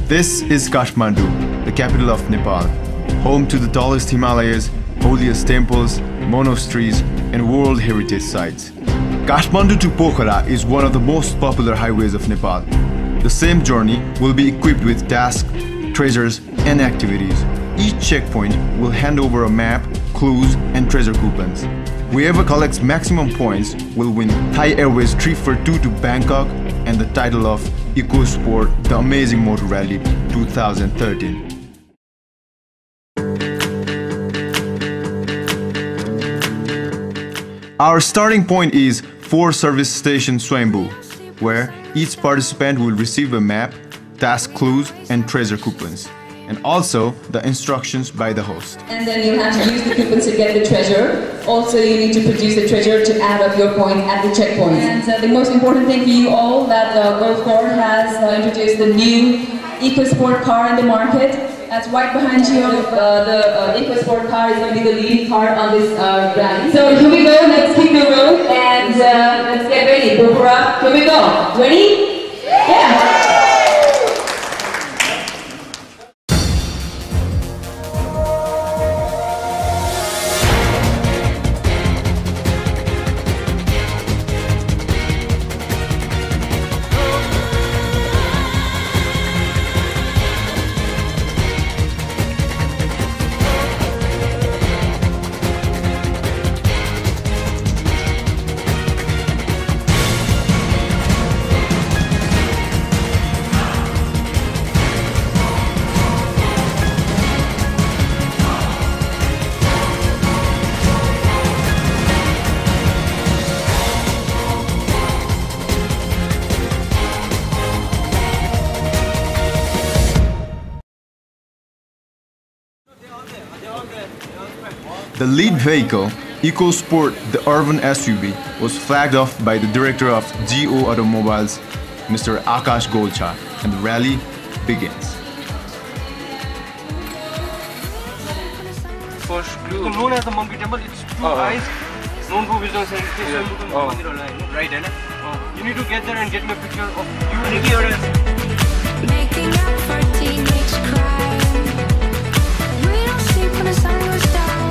This is Kathmandu, the capital of Nepal, home to the tallest Himalayas, holiest temples, monasteries, and World Heritage Sites. Kathmandu to Pokhara is one of the most popular highways of Nepal. The same journey will be equipped with tasks, treasures, and activities. Each checkpoint will hand over a map, clues, and treasure coupons. Whoever collects maximum points will win Thai Airways trip for 2 to Bangkok and the title of Ecosport, the Amazing Motor Rally 2013. Our starting point is 4 service station Swayambhu, where each participant will receive a map, task clues, and treasure coupons, and also the instructions by the host. And then you have to use the coupons to get the treasure. Also, you need to produce the treasure to add up your point at the checkpoint. And the most important thing for you all, that Ecosport has introduced the new Ecosport car in the market. That's right behind you. The Ecosport car is going to be the leading car on this rally. So here we go, let's kick the road and let's get ready. Pokhara, here we go. Ready? Yeah! The lead vehicle, Ecosport, the urban SUV, was flagged off by the director of GO Automobiles, Mr. Akash Golcha, and the rally begins. Known as the Monkey Temple, it's two eyes, known for wisdom and right, you need to get there and get me a picture of you here. Making up for teenage crime. We don't sleep when the sun goes down.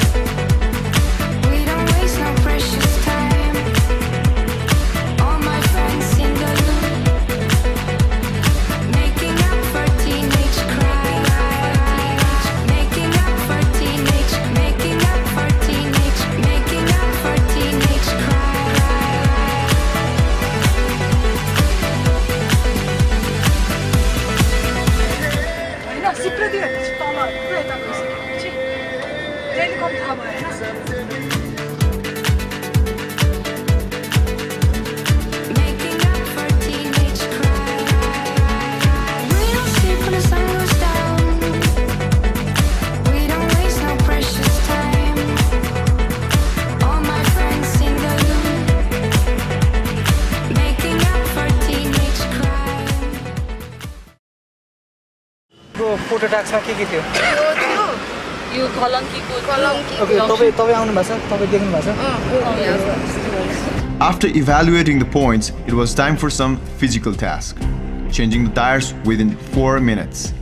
We don't waste no precious time. All my friends in the loop. Making up for teenage crime. Making up for teenage. Making up for teenage. Making up for teenage crime. Making up for teenage crime. We don't sleep when the sun goes down. We don't waste no precious time. All my friends in the loop. Making up for teenage crime. Photo tax ma ke थियो You Kalanki. Okay, तपाईं आउनु भएको छ तपाईं देख्नु भएको छ After evaluating the points, it was time for some physical task, changing the tires within 4 minutes.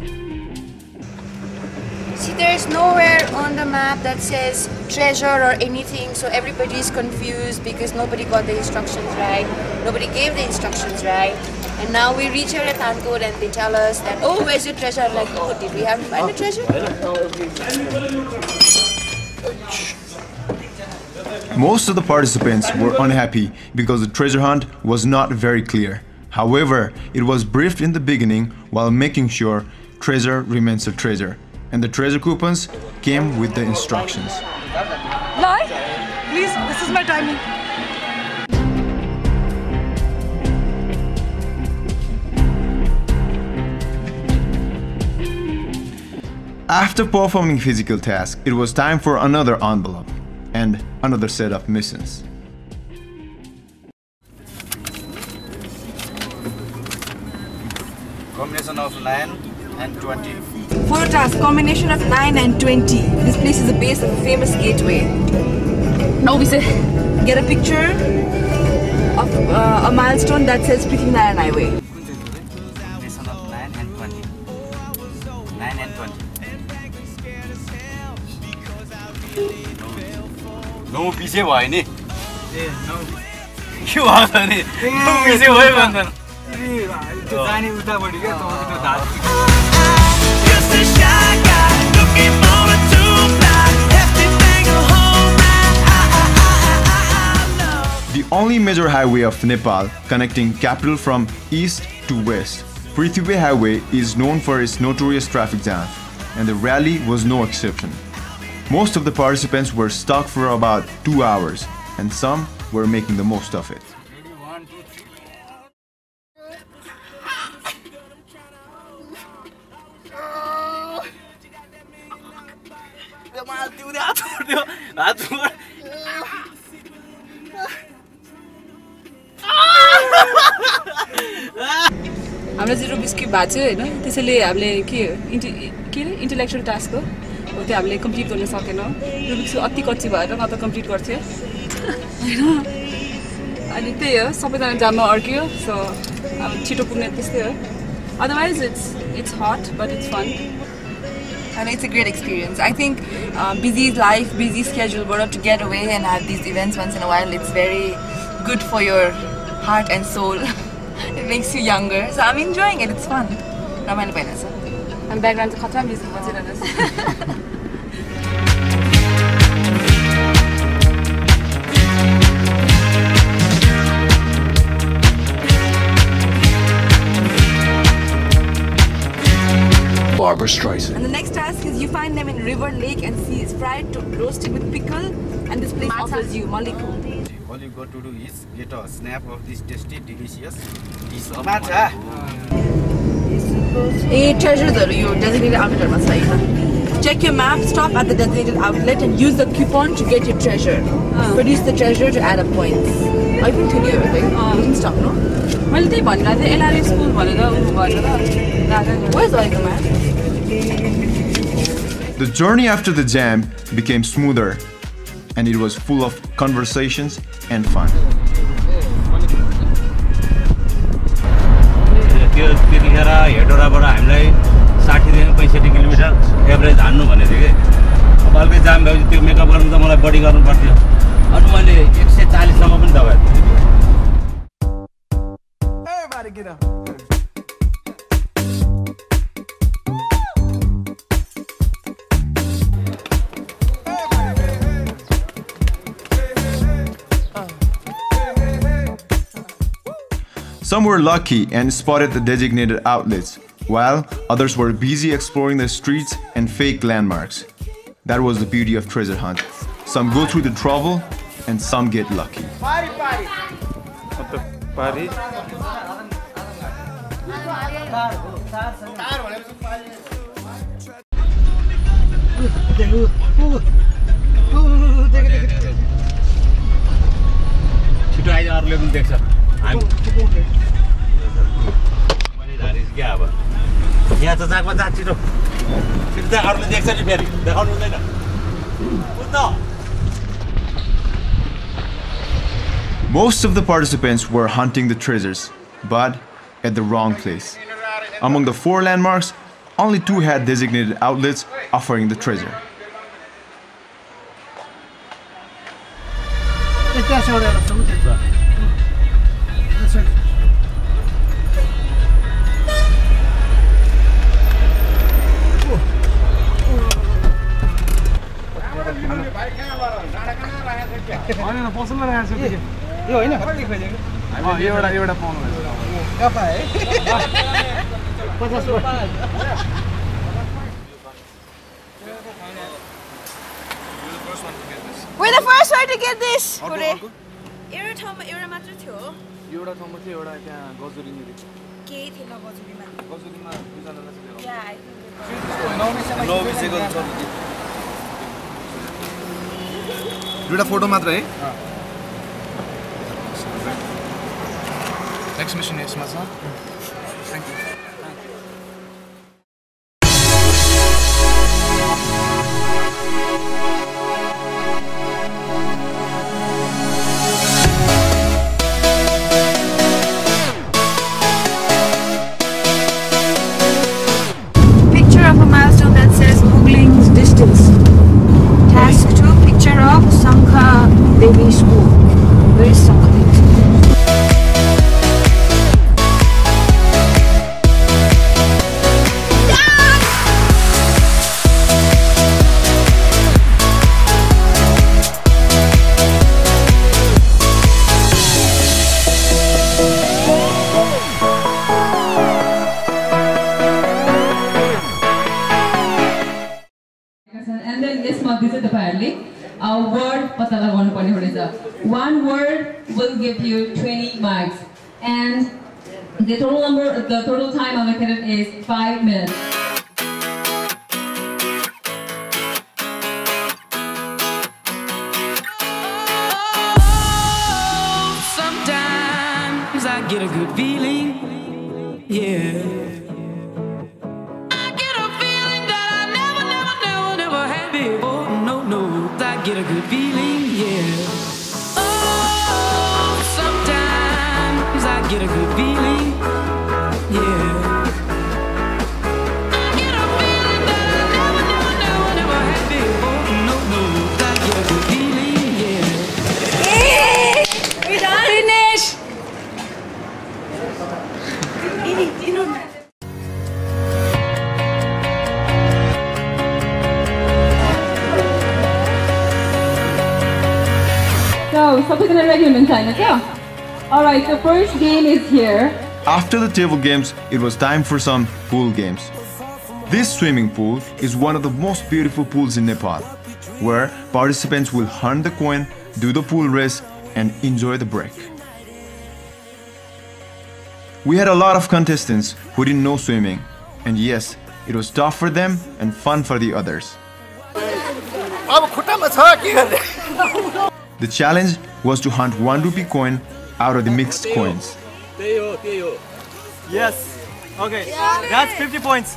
See, there's nowhere on the map that says treasure or anything, so everybody is confused because nobody got the instructions right. Nobody gave the instructions right. And now we reach here at Thankot and they tell us that, oh, where's your treasure? I'm like, oh, did we have to find a treasure? Most of the participants were unhappy because the treasure hunt was not very clear. However, it was briefed in the beginning while making sure treasure remains a treasure, and the treasure coupons came with the instructions. Lie? Please, this is my timing. After performing physical tasks, it was time for another envelope and another set of missions. Combination of 9 and 20. Photo task, combination of 9 and 20. This place is the base of a famous gateway. Now we say, get a picture of a milestone that says Partynepal Highway. Combination of 9 and 20. नौ पिछे भयो नि ए नौ के भयो त नि नौ पिछे भयो भन्दैन त्यो जाने उतापट्टि के त्यो धार The only major highway of Nepal connecting capital from east to west, Partynepal Highway is known for its notorious traffic jams, and the rally was no exception. Most of the participants were stuck for about 2 hours, and some were making the most of it. हाम्रो 0 biscuit भएको थियो हैन त्यसैले हामीले के intellectual task हो त्यो हामीले complete गर्न सकेन रुबिक्स अति कच्ची भएर न त कम्प्लिट गर्थ्यो हैन अनि त्यही हो सबैजना जाममा अड्कियो सो अब छिटो पुग्ने त्यस्तै हो otherwise it's hot but it's fun And it's a great experience. I think busy life, busy schedule, but to get away and have these events once in a while, it's very good for your heart and soul. It makes you younger. So I'm enjoying it. It's fun. Ramailo bhaina cha. And background to khatra music bajirahन्छ And the next task is you find them in river, lake and sea. It's fried, roasted with pickle, and this place offers you maliku. All you got to do is get a snap of this tasty, delicious dish of matcha. Treasures are your designated outlet. Check your map, stop at the designated outlet, and use the coupon to get your treasure. Produce the treasure to add up points. I think to you, right? You can stop, no? मैले त्यही भनिरहेको थिएँ LRA school भनेर उ भनेर Where's the map? The journey after the jam became smoother, and it was full of conversations and fun. त्यो त्यतिखेर हेडोराबाट हामीलाई 60 देखि 65 किलोमिटर एभरेज हान्नु भनेको थियो के बल्कै जाम भएपछि त्यो मेकअप गर्नु त मलाई बढी गर्नु पर्थ्यो अनि मैले 140 सम्म पनि दबाएँ Everybody get up. Some were lucky and spotted the designated outlets, while others were busy exploring the streets and fake landmarks. That was the beauty of treasure hunt. Some go through the trouble, and some get lucky. Party. छिटो आइज अरूले पनि देख्छ हामी मैले धारिस के अब यहाँ त जाकमा जा छिटो छिटो जा अरूले देख्छ नि फेरि देखाउनु हुँदैन कुद्न Most of the participants were hunting the treasures, but at the wrong place. Among the 4 landmarks, only 2 had designated outlets offering the treasure. यो हैन कति खोजेको हामी एउटा पाउनु भएछ कता है 50 We're the first one to get this. एउटा ठाउँमा एउटा मात्र थियो एउटा ठाउँमा थियो एउटा त्यहाँ गजुरी नि केही थिएन गजुरीमा गजुरीमा दुईजनालाई चाहिँ या आई नौ बिसेको छ दुईटा फोटो मात्र है नेक्स्ट मिसन यसमा छ thank you Task 2, picture of Sangha very smooth, very succulent. And then this month is apparently a word patala garnu parne huncha. One word will give you 20 marks, and the total time allocated is 5 minutes. Sometimes I get a good feeling, yeah. Get a good feeling, yeah. Oh, sometimes I get a good feeling, yeah. I get a feeling that I never had before. No, I get a good feeling, yeah. Yay! We're done. Finish. So, alright, the first game is here. After the table games, it was time for some pool games. This swimming pool is one of the most beautiful pools in Nepal, where participants will hunt the coin, do the pool race, and enjoy the break. We had a lot of contestants who didn't know swimming, and yes, it was tough for them and fun for the others. The challenge was to hunt 1 rupee coin out of the mixed coins. Yes. Okay. That's 50 points.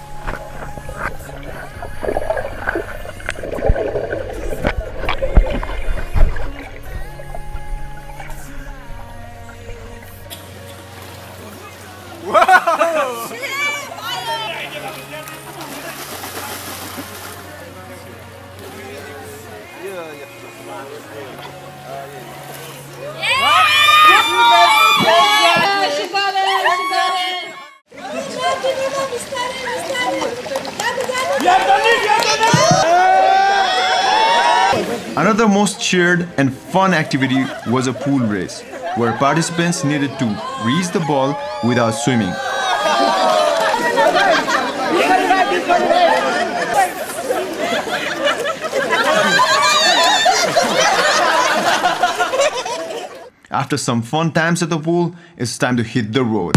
Another most cheered and fun activity was a pool race, where participants needed to reach the ball without swimming. After some fun times at the pool, it's time to hit the road.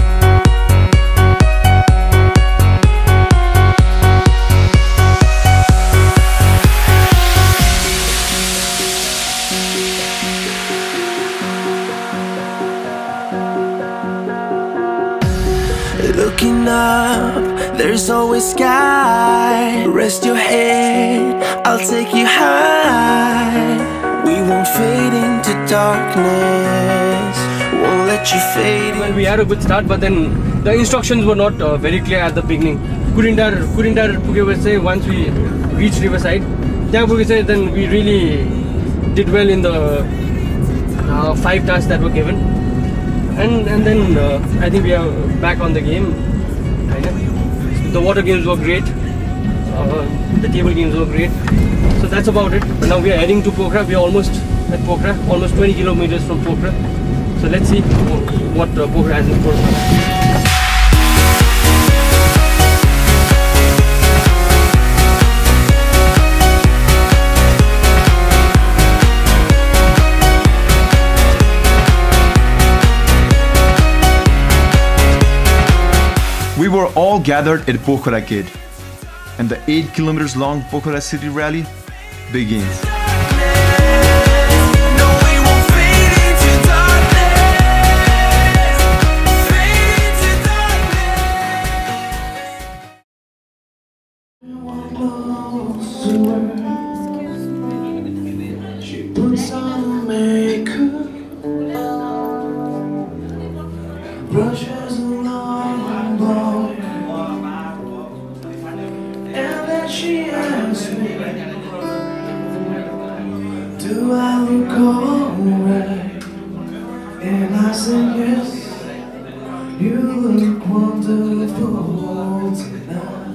Looking up, there's always sky. Rest your head, I'll take you high. We won't fade into darkness, won't let you fade. Well, we had a good start, but then the instructions were not very clear at the beginning. Once we reached Riverside, then we really did well in the 5 tasks that were given. And then I think we are back on the game. The water games were great. The table games were great. So that's about it. But now we are heading to Pokhara. We are almost at Pokhara, almost 20 kilometers from Pokhara. So let's see what Pokhara has in store for us. We were all gathered at Pokhara Gate, and the 8 kilometers long Pokhara city rally begins. right, and I said yes. You look wonderful tonight.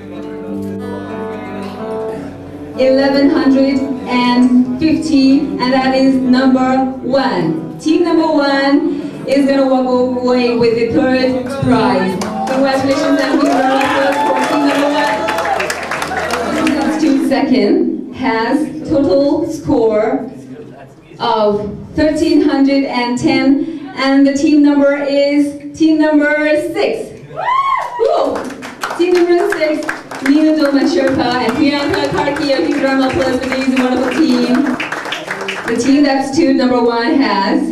1150, and that is number 1. Team number 1 is going to walk away with the 3rd prize. Congratulations and huge round of applause for team number 1. Team comes to second has total score of 1310, and the team number is team number 6. Woo! Team number 6, Nina Dolman Sherpa and Priyanka Karki. A huge round of applause for these wonderful team. The team that stood number 1 has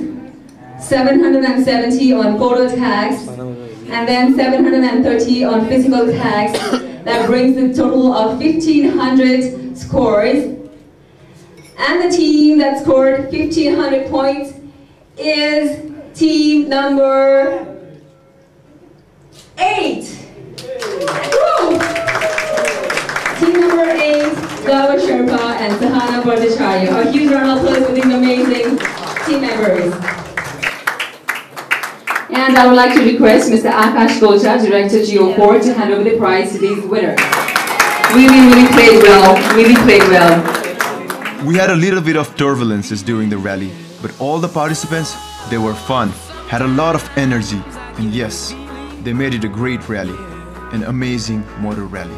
770 on photo tags, and then 730 on physical tags. That brings the total of 1500 scores. And the team that scored 1500 points is team number 8. Woo! Team number 8, Gawa Sherpa and Sahana Bhattacharya. A huge round of applause for these amazing team members. And I would like to request Mr. Akash Gocha, Director Geo4, to hand over the prize to these winners. Really played well. Really played well. We had a little bit of turbulences during the rally, but all the participants, they were fun, had a lot of energy, and yes, they made it a great rally, an amazing motor rally.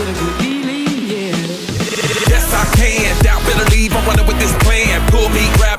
Yes, I can. Doubt, better leave. I'm running with this plan. Pull me, grab